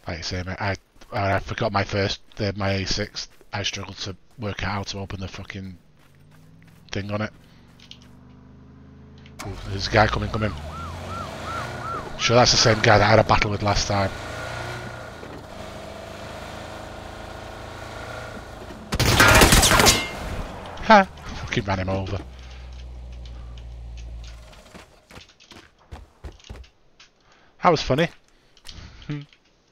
Like you say, mate, I forgot my my A6. I struggled to work out how to open the fucking thing on it. Ooh, there's a guy coming. Sure, that's the same guy that I had a battle with last time. Ha! Fucking ran him over. That was funny.